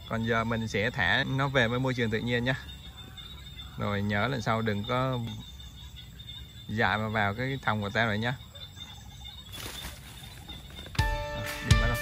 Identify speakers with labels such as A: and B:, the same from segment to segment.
A: Còn giờ mình sẽ thả nó về với môi trường tự nhiên nhé. Rồi nhớ lần sau đừng có dại mà vào cái thòng của ta rồi nhé. Đi vào đâu.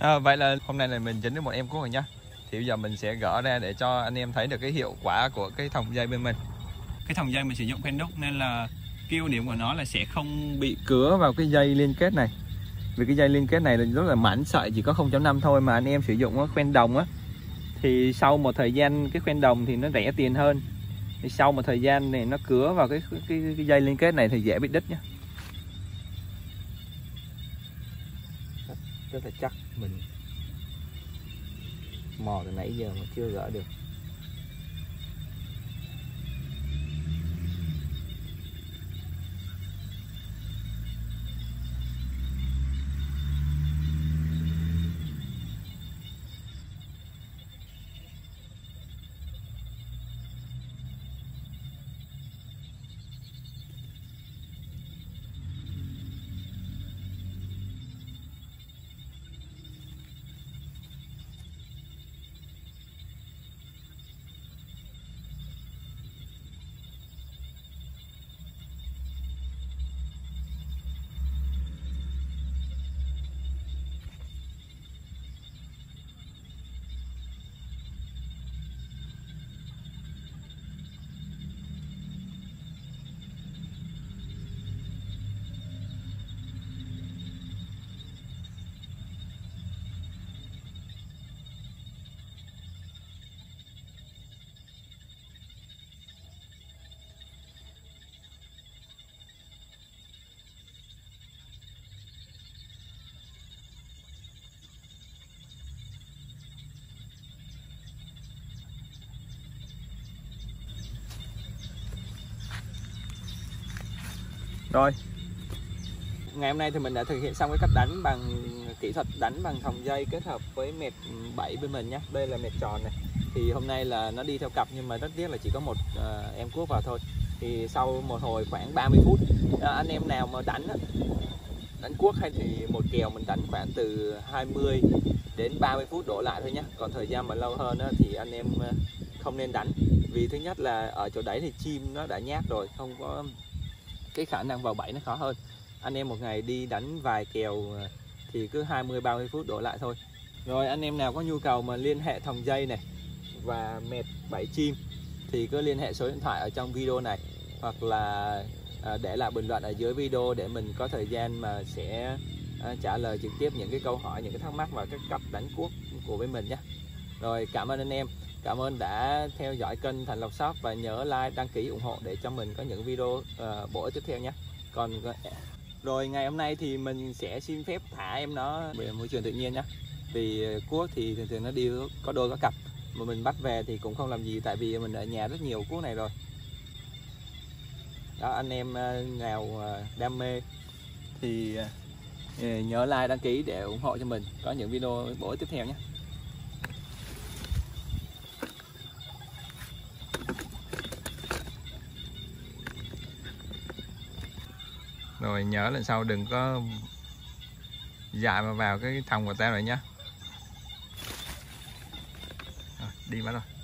A: Vậy là hôm nay là mình dính được một em cuốc rồi nhá. Thì bây giờ mình sẽ gỡ ra để cho anh em thấy được cái hiệu quả của cái thòng dây bên mình. Cái thòng dây mình sử dụng khoen đúc nên là cái ưu điểm của nó là sẽ không bị cứa vào cái dây liên kết này. Vì cái dây liên kết này là rất là mảnh, sợi chỉ có 0.5 thôi, mà anh em sử dụng khoen đồng á thì sau một thời gian cái khoen đồng thì nó rẻ tiền hơn. Thì sau một thời gian này nó cứa vào cái dây liên kết này thì dễ bị đứt nhá. Rất là chắc, mình mò từ nãy giờ mà chưa gỡ được. Rồi, ngày hôm nay thì mình đã thực hiện xong cái cách đánh bằng kỹ thuật đánh bằng thòng dây kết hợp với mệt 7 bên mình nhé. Đây là mệt tròn này. Thì hôm nay là nó đi theo cặp nhưng mà rất tiếc là chỉ có một em cuốc vào thôi. Thì sau một hồi khoảng 30 phút, anh em nào mà đánh cuốc hay thì một kèo mình đánh khoảng từ 20 đến 30 phút đổ lại thôi nhé. Còn thời gian mà lâu hơn thì anh em không nên đánh. Vì thứ nhất là ở chỗ đấy thì chim nó đã nhát rồi, không có cái khả năng vào bẫy nó khó hơn. Anh em một ngày đi đánh vài kèo thì cứ 20-30 phút đổ lại thôi. Rồi anh em nào có nhu cầu mà liên hệ thòng dây này và mệt bẫy chim thì cứ liên hệ số điện thoại ở trong video này, hoặc là để lại bình luận ở dưới video để mình có thời gian mà sẽ trả lời trực tiếp những cái câu hỏi, những cái thắc mắc và các cặp đánh cuốc của bên mình nhé. Rồi, cảm ơn anh em. Cảm ơn đã theo dõi kênh Thành Lộc Shop và nhớ like, đăng ký ủng hộ để cho mình có những video bổ ích tiếp theo nhé. Rồi ngày hôm nay thì mình sẽ xin phép thả em nó về môi trường tự nhiên nhé. Vì cuốc thì thường nó đi có đôi có cặp, mà mình bắt về thì cũng không làm gì tại vì mình ở nhà rất nhiều cuốc này rồi. Đó, anh em nào đam mê thì nhớ like, đăng ký để ủng hộ cho mình có những video bổ ích tiếp theo nhé. Rồi nhớ lần sau đừng có dại mà vào cái thòng của ta rồi nhá. Rồi, đi mất rồi.